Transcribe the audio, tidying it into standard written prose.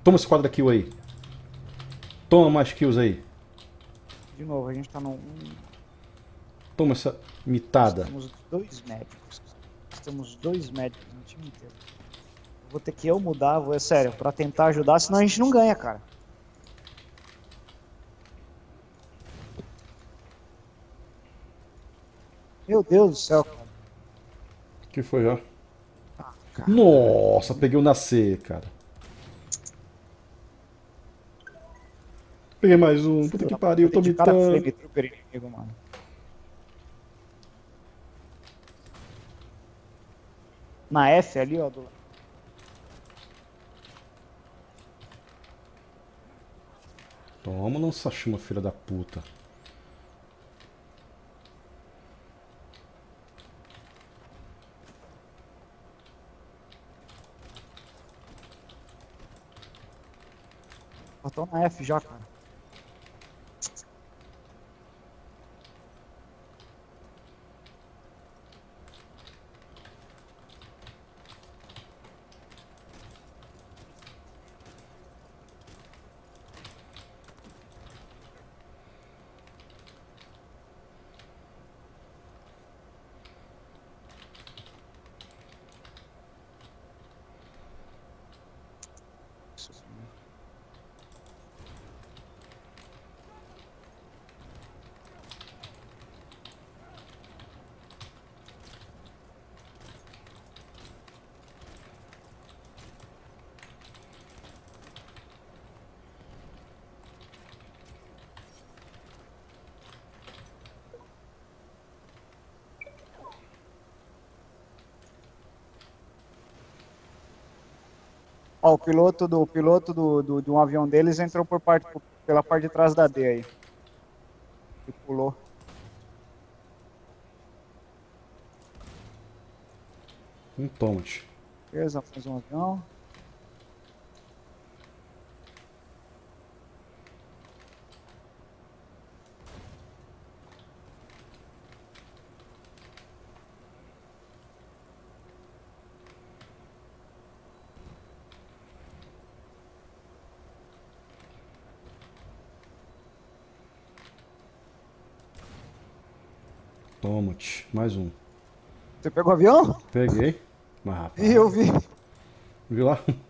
Toma esse quadra kill aí. Toma mais kills aí. De novo, a gente tá no... Toma essa mitada. Temos 2 médicos. Temos 2 médicos no time inteiro. Vou ter que eu mudar, é sério, pra tentar ajudar, senão a gente não ganha, cara. Meu Deus do céu, cara. O que foi, ó? Cara. Nossa, peguei o nascer, cara. Peguei mais um. Puta que pariu, tô De cara mitando. flame trooper inimigo, mano. Na F ali, ó. Toma, lança-chama, filha da puta. Eu tô na F já, cara. Ó, o piloto de um avião deles entrou pela parte de trás da D aí. E pulou. Um tomate. Beleza, fez um avião. Tomate. Mais um. Você pegou o avião? Peguei. Mas rapaz. Ih, eu vi. Viu lá?